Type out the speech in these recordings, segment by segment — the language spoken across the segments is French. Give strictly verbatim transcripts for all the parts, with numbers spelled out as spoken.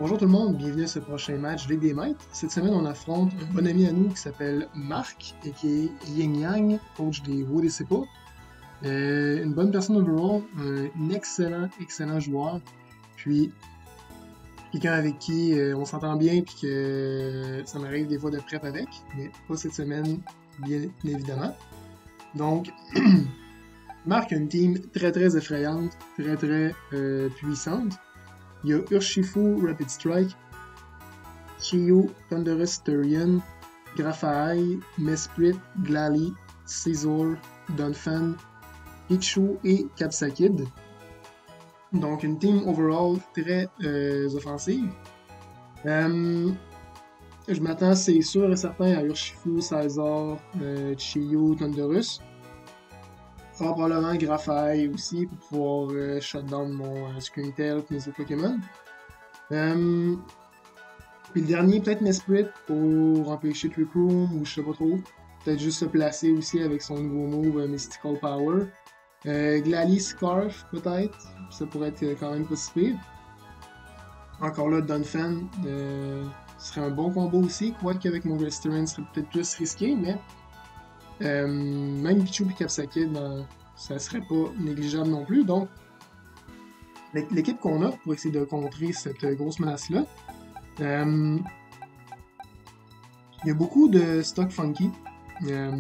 Bonjour tout le monde, bienvenue à ce prochain match Ligue des Maîtres. Cette semaine, on affronte un bon ami à nous qui s'appelle Marc et qui est Yin Yang, coach des Wood et Sepa. Euh, une bonne personne overall, un excellent, excellent joueur. Puis, quelqu'un avec qui euh, on s'entend bien puis que euh, ça m'arrive des fois de prep avec, mais pas cette semaine, bien évidemment. Donc, Marc a une team très très effrayante, très très euh, puissante. Il y a Urshifu Rapid Strike, Chiyu Thunderous Turian, Grafai, Mesprit, Glalie, Scizor, Donphan, Pichu et Capsakid. Donc une team overall très euh, offensive. Euh, je m'attends, c'est sûr et certain, à Urshifu, Scizor, euh, Chiyu, Thunderous. Fort probablement Grafai aussi pour pouvoir euh, shutdown mon euh, Screamtail et mes autres Pokémon. Euh, puis le dernier, peut-être Mesprit pour empêcher Trick Room ou je sais pas trop. Peut-être juste se placer aussi avec son nouveau move euh, Mystical Power. Euh, Glalie Scarf, peut-être. Ça pourrait être quand même pas si pire. Encore là, Donphan euh, serait un bon combo aussi. Quoique avec mon Restaurant serait peut-être plus risqué, mais euh, même Pichu et Capsakid, ben, ça serait pas négligeable non plus. Donc, l'équipe qu'on a pour essayer de contrer cette grosse menace-là, euh, il y a beaucoup de stock funky. Euh,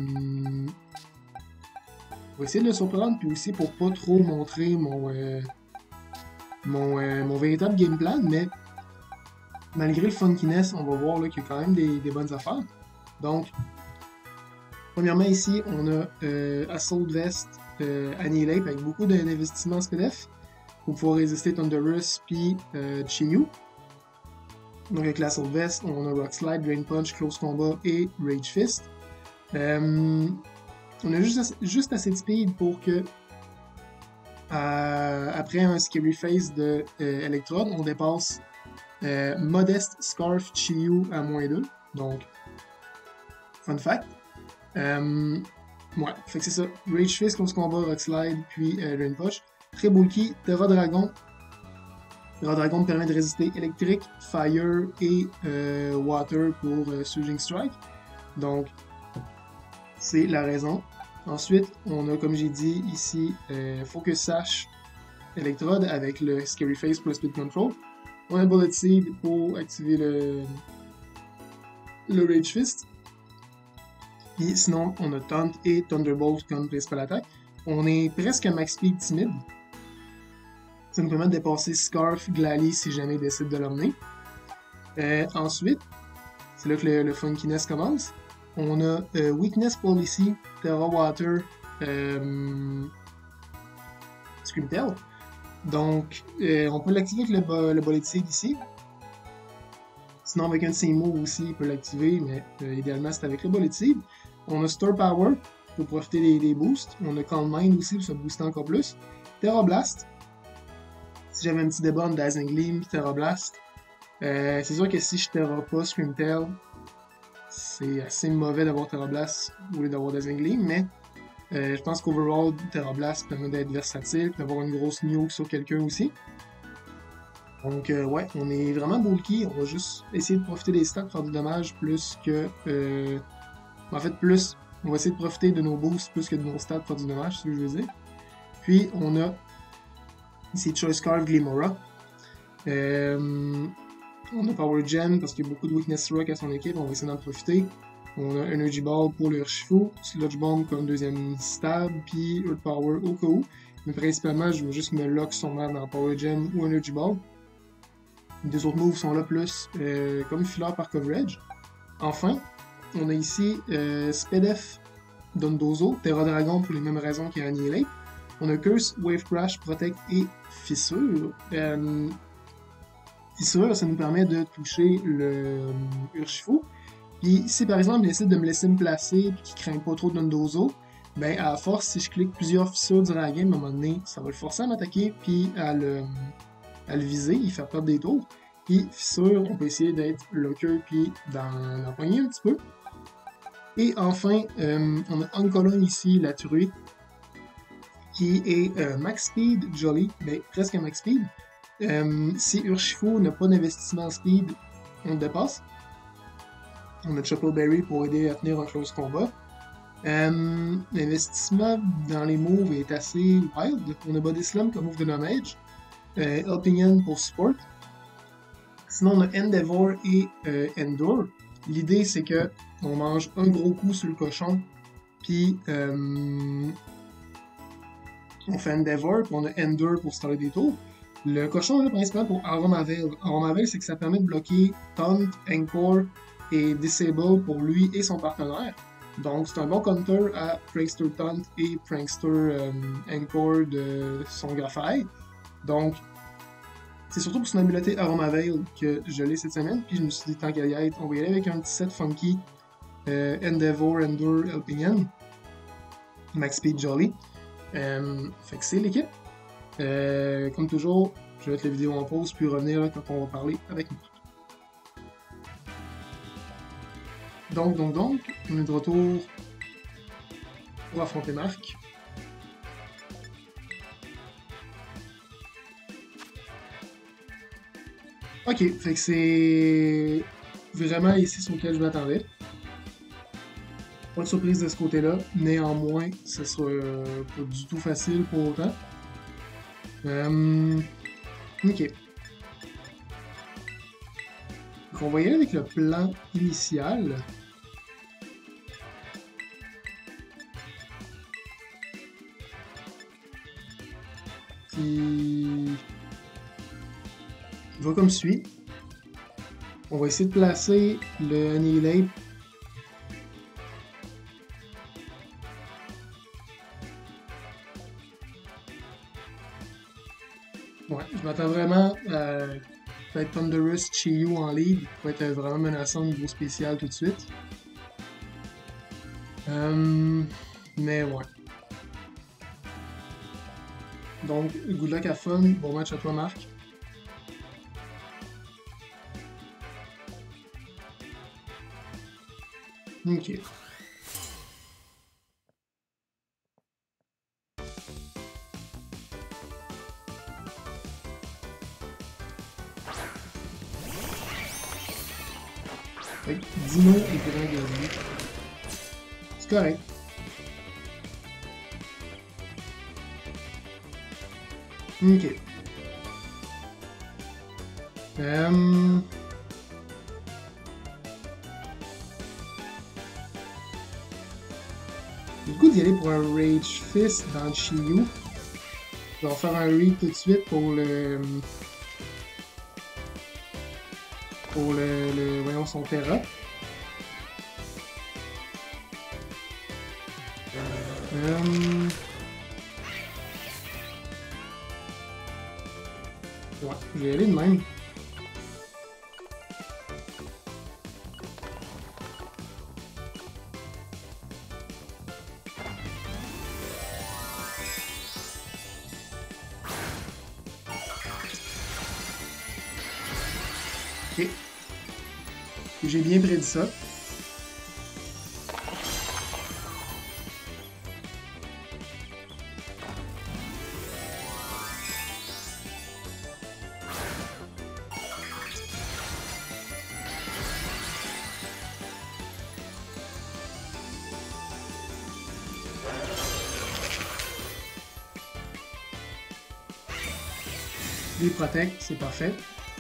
on va essayer de le surprendre, puis aussi pour pas trop montrer mon, euh, mon, euh, mon véritable game plan, mais malgré le funkiness, on va voir là, qu'il y a quand même des, des bonnes affaires. Donc, premièrement ici, on a euh, Assault Vest, euh, Annihilate avec beaucoup d'investissements en S P D F pour pouvoir résister Thunderous puis euh, Chiyu. Donc avec l'Assault Vest, on a Rock Slide, Drain Punch, Close Combat et Rage Fist. Euh, on a juste, juste assez de speed pour que euh, après un Scary Face de euh, Electrode, on dépasse euh, Modest Scarf Chiyu à moins deux. Donc, fun fact. Euh, ouais, fait que c'est ça. Rage Fist, Close Combat, Rock Slide, puis euh, Drain Punch. Très bulky, Terra Dragon. Terra Dragon permet de résister électrique, fire et euh, water pour euh, Surging Strike. Donc, c'est la raison. Ensuite, on a, comme j'ai dit ici, euh, Focus Sash Electrode avec le Scary Face pour le Speed Control. On a Bullet Seed pour activer le, le Rage Fist. Puis sinon, on a Taunt et Thunderbolt comme principale attaque. On est presque max speed timide. Ça nous permet de dépasser Scarf, Glalie si jamais il décide de l'emmener. Euh, ensuite, c'est là que le, le funkiness commence. On a euh, Weakness Policy, Terra Water, euh, Screamtail. Donc, euh, on peut l'activer avec le, le Bullet Seed ici. Sinon, avec un de ses moves aussi, il peut l'activer, mais euh, idéalement, c'est avec le Bullet Seed. On a Store Power pour profiter des, des boosts. On a Calm Mind aussi pour se booster encore plus. Terra Blast. Si j'avais un petit débat entre Dazzling Gleam et Terra Blast, euh, c'est sûr que si je Terra pas Screamtail, c'est assez mauvais d'avoir Terra Blast au lieu d'avoir Dazzling Gleam, mais euh, je pense qu'overall, Terra Blast permet d'être versatile, d'avoir une grosse nuke sur quelqu'un aussi. Donc euh, ouais, on est vraiment bulky, on va juste essayer de profiter des stats pour faire du dommage plus que... Euh, en fait, plus, on va essayer de profiter de nos boosts plus que de nos stats pour faire du dommage, c'est ce que je veux dire. Puis on a ici Choice Scarf Glimora. Euh, on a Power Gem parce qu'il y a beaucoup de Weakness Rock à son équipe, on va essayer d'en profiter. On a Energy Ball pour le Urshifu, Sludge Bomb comme deuxième stab, puis Earth Power au cas où. Mais principalement, je veux juste me lock son man dans Power Gem ou Energy Ball. Les deux autres moves sont là plus euh, comme filler par coverage. Enfin, on a ici euh, Spedef Dondozo, Terra Dragon pour les mêmes raisons qu'Annihilate. On a Curse, Wave Crash, Protect et Fissure. Euh, fissure, ça nous permet de toucher le Urshifu. Puis si par exemple il décide de me laisser me placer et qu'il craint pas trop Dondozo, ben à force, si je clique plusieurs fissures durant la game, à un moment donné, ça va le forcer à m'attaquer puis à le, à le viser, il fait perdre des tours. Puis fissure, on peut essayer d'être locker puis d'en empoigner un petit peu. Et enfin, euh, on a Uncolon ici, la truie, qui est euh, max speed jolly, mais presque max speed. Euh, si Urshifu n'a pas d'investissement speed, on le dépasse. On a Choco Berry pour aider à tenir un close combat. Euh, L'investissement dans les moves est assez wild. On a Body Slam comme move de damage. Euh, Helping Hand pour support. Sinon, on a Endeavor et euh, Endure. L'idée, c'est que on mange un gros coup sur le cochon, puis euh, on fait Endeavor, puis on a Endure pour starter des tours. Le cochon est là principalement pour Aroma Veil. Aroma Veil, c'est que ça permet de bloquer Taunt, Encore et Disable pour lui et son partenaire. Donc, c'est un bon counter à Prankster Taunt et Prankster euh, Encore de son Graphite. Donc, c'est surtout pour son habileté Aroma Veil que je l'ai cette semaine. Puis je me suis dit, tant qu'à y être, on va y aller avec un petit set funky euh, Endeavor, Endure, Helping Hand. Max Speed Jolly. Euh, fait que c'est l'équipe. Euh, comme toujours, je vais mettre la vidéo en pause puis revenir là, quand on va parler avec nous. Donc, donc, donc, on est de retour pour affronter Marc. Ok, fait que c'est vraiment ici sur lequel je m'attendais. Pas de surprise de ce côté-là, néanmoins, ce sera euh, pas du tout facile pour autant. Euh, ok. Donc on va y aller avec le plan initial. Qui va comme suit. On va essayer de placer le Annihilate ouais, je m'attends vraiment à peut-être Thunderous Chiyu en lead pour être vraiment menaçant au niveau spécial tout de suite. Euh, mais ouais. Donc, good luck à fun. Bon match à toi, Marc. Ok. Fait que Dino est grand gagné. C'est correct. Ok. Euh... J'ai le goût d'y aller pour un Rage Fist dans le Chiyu. Je vais en faire un read tout de suite pour le... Pour le... le voyons, son Terra. Euh... Ouais, je vais y aller de même. Ok. J'ai bien prédit ça. Les protect, c'est parfait.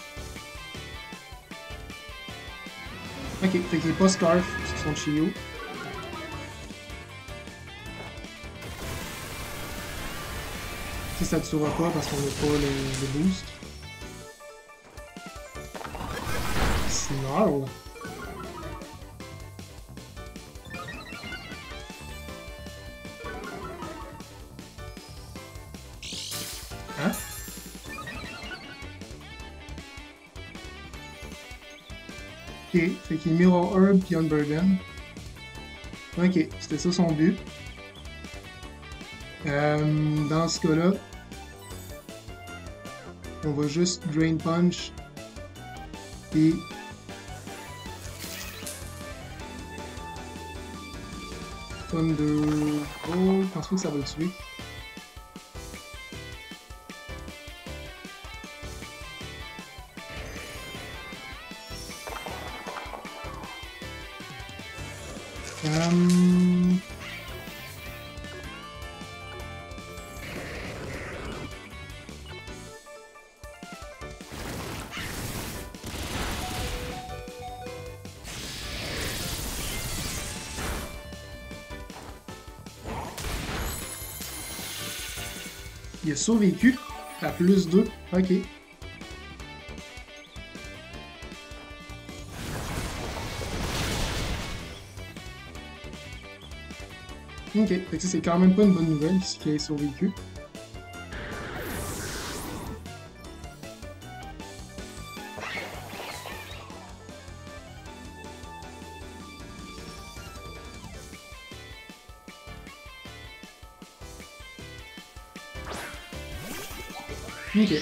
Ok, fait qu'il n'est pas Scarf sur son Chiyu. Ça, ça ne tuera pas parce qu'on n'a pas le, le boost. Snarl. Hein? Ok, fait qu'il est Mirror Herb puis Unburden. Ok, c'était ça son but. Euh, dans ce cas-là, on va juste Drain Punch et Thunderbolt. Je pense pas que ça va le tuer. Hum... Il a survécu à plus deux. Ok. Ok, fait que ça, c'est quand même pas une bonne nouvelle qu'il ait survécu. Ok.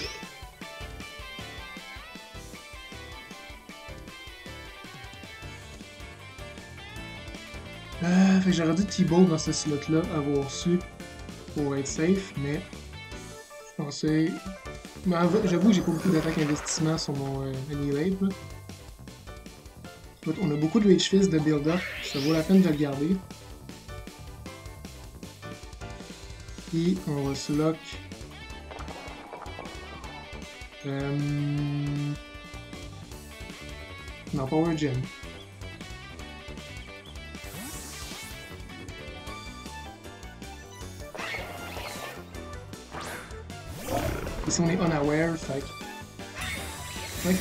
Euh, fait que j'aurais dû T-Bow dans ce slot-là, avoir su pour être safe, mais je pensais... Mais j'avoue que j'ai pas beaucoup d'attaques investissement sur mon euh, Annihilate, là. On a beaucoup de Rage Fist de build-up, ça vaut la peine de le garder. Et on va se lock... Euh... Non, Power Gem. Ici on est unaware, fait que... Ok.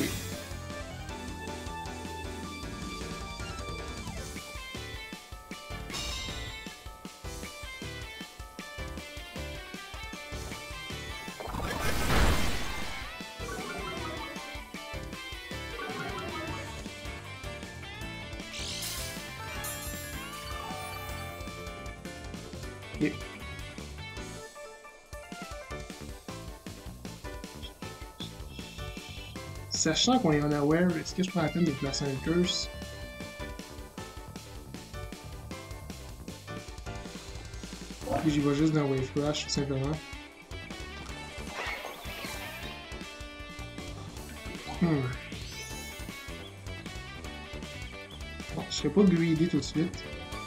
Ok. Sachant qu'on est unaware, est-ce que je prends la peine de placer un curse? Et j'y vais juste dans Wave Crash, tout simplement. Hmm. Bon, je serais pas greedy tout de suite.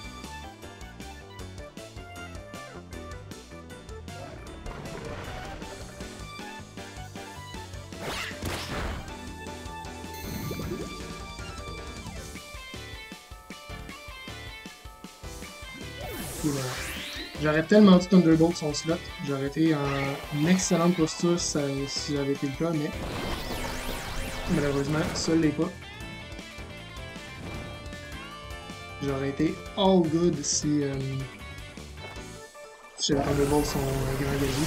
J'aurais tellement dit Thunderbolt son slot, j'aurais été en excellente posture si, ça, si j'avais été le cas, mais malheureusement, ça l'est pas. J'aurais été all good si, euh, si j'avais Thunderbolt son euh, grand gazi.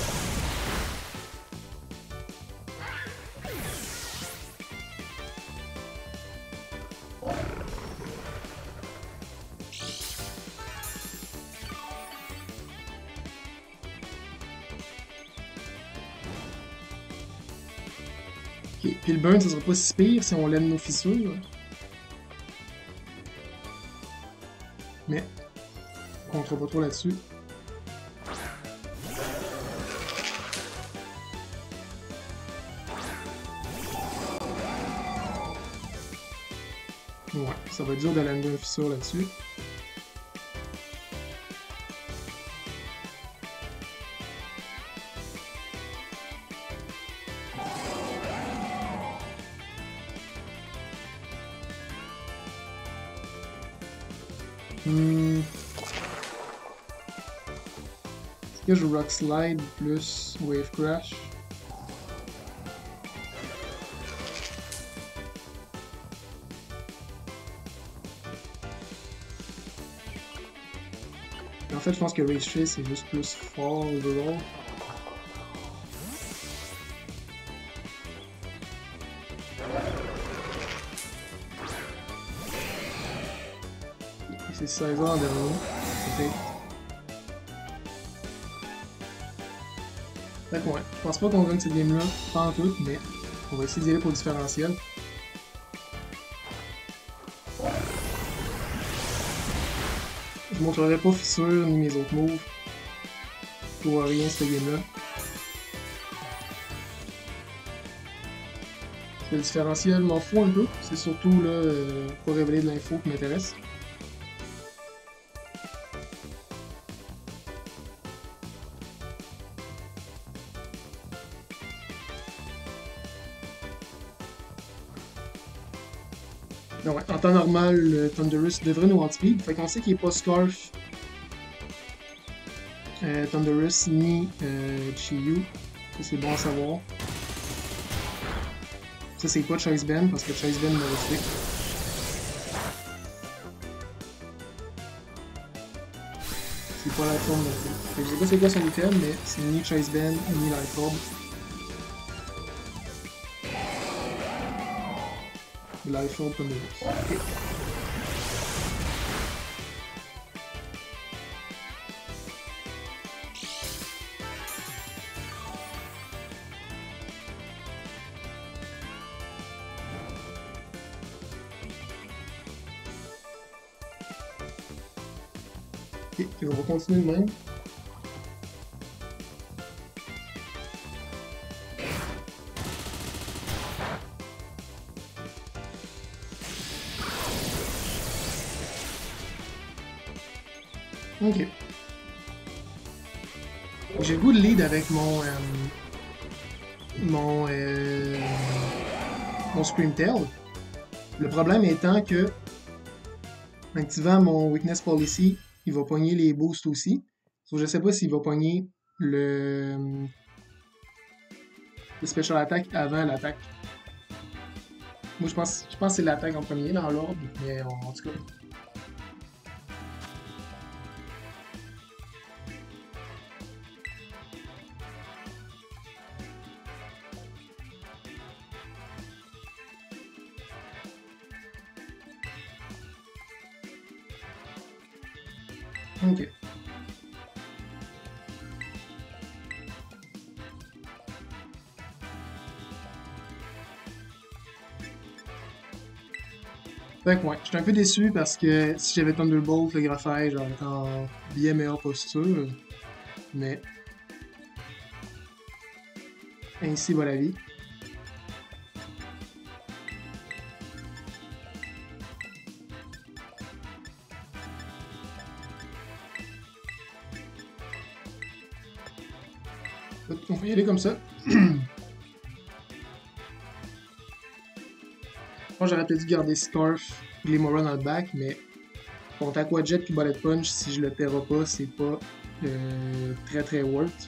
Puis le burn, ça sera pas si pire si on l'aime nos fissures. Mais, on comptera pas trop là-dessus. Ouais, ça va être dur de lander une fissure là-dessus. Hmm. Est-ce que je Rock Slide plus Wave Crash? En fait, je pense que Rage Fist c'est juste plus fort overall. C'est seize heures en dernier, peut-être. Fait que ouais, je pense pas qu'on gagne cette game-là, pas en tout, mais on va essayer d'y aller pour le différentiel. Je montrerai pas fissure ni mes autres moves. Pour rien cette game-là. Le différentiel m'en fout un peu, c'est surtout là, euh, pas révéler de l'info qui m'intéresse. Non, ouais, en temps normal, le Thunderous devrait nous outspeed. Fait qu'on sait qu'il n'est pas Scarf, euh, Thunderous ni euh, Chiyu. Ça, c'est bon à savoir. Ça, c'est pas Choice Ben parce que Choice Ben me refait. C'est pas Life Orb non plus. Fait que je sais pas c'est quoi son item, mais c'est ni Choice Ben ni Life Orb. Life Orb Thunderous. Ok. Ok, on va continuer de même. Ok. J'ai le goût de lead avec mon... Euh, mon... Euh, mon Screamtail. Le problème étant que, en activant mon Weakness Policy, il va pogner les boosts aussi. Donc, je sais pas s'il va pogner le... le Special Attack avant l'attaque. Moi, je pense, je pense que c'est l'attaque en premier dans l'ordre, mais en, en tout cas... Ok. Fait que ouais, j'étais un peu déçu parce que si j'avais Thunderbolt, le graphage, j'aurais été en bien meilleure posture. Mais ainsi va la vie. On va y aller comme ça. Moi, j'aurais peut-être dû garder Scarf, Glimora dans le back, mais contre Aquajet puis Bullet Punch, si je le terra pas, c'est pas euh, très très worth.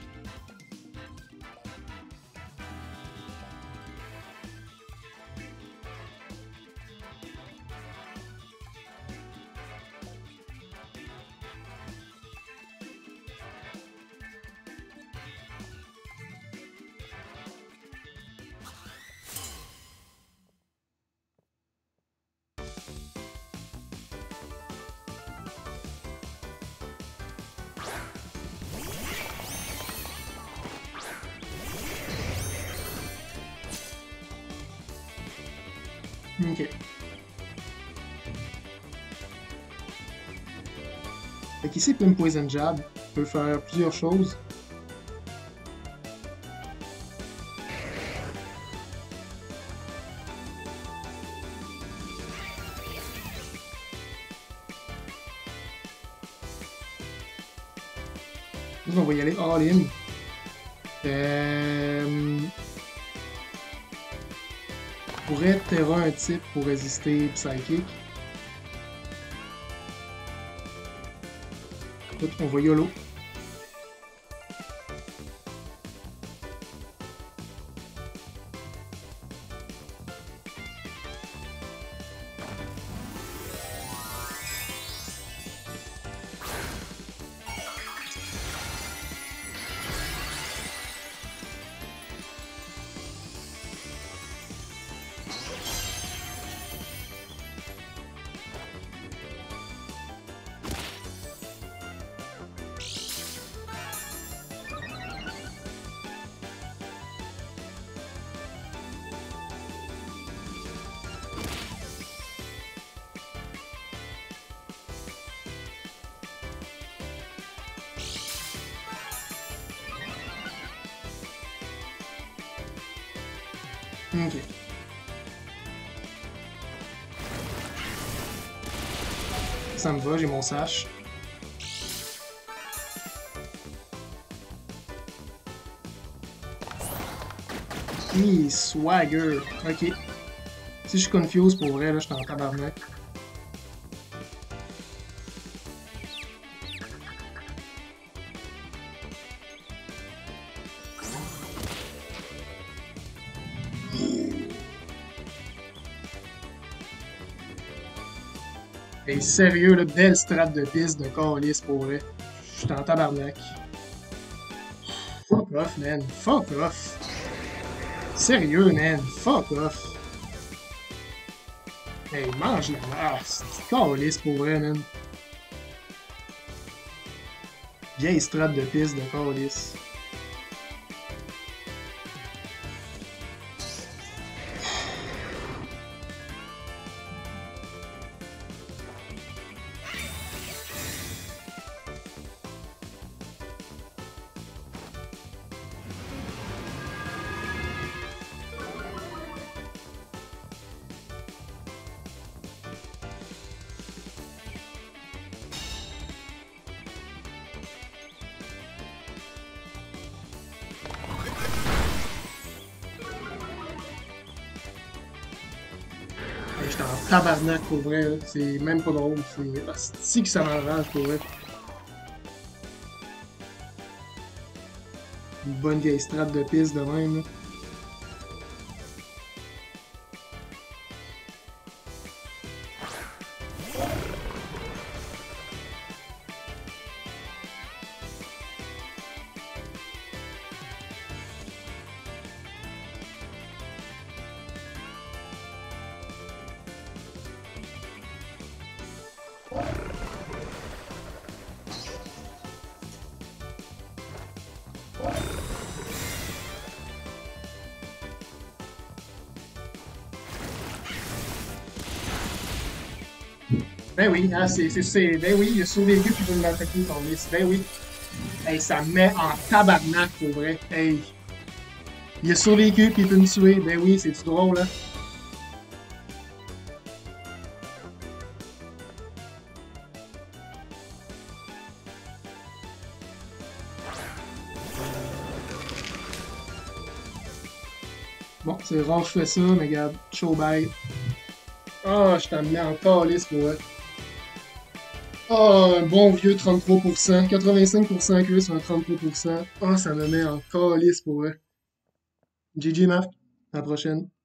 Ok. Fait qu'ici, Pim Poison Jab peut faire plusieurs choses. Nous, on va y aller all-in. Euh... On pourrait terra un type pour résister Psychic. Écoute, on va YOLO. Ok. Ça me va, j'ai mon sash. Oui, swagger. Ok. Si je suis confused pour vrai, là, je suis en tabarnak. Hey, sérieux, là, belle strat de piste de calice pour vrai. Je suis en tabarnak. Fuck off, man. Fuck off. Sérieux, man. Fuck off. Hey, mange la ah, c'est calice pour vrai, man. Vieille strat de piste de calice. Hey, j'étais en tabarnak pour vrai, là. C'est même pas drôle. C'est si que ça m'enrage pour vrai. Une bonne vieille strat de piste de même, là. Ben oui, hein, c'est, c'est, c'est- ben oui, il a survécu puis il veut l'attaquer son liste. Ben oui. Hey, ça me met en tabarnak pour vrai. Hey, il a survécu puis il peut me tuer. Ben oui, c'est tout drôle, hein. Bon, c'est rare que je fais ça, mais regarde, show bye. Ah, je t'en mets en calice pour vrai. Ah, un bon vieux trente-trois pour cent. quatre-vingt-cinq pour cent que sur un trente-trois pour cent. Ah, ça me met en calice pour vrai. G G, Marc. À la prochaine.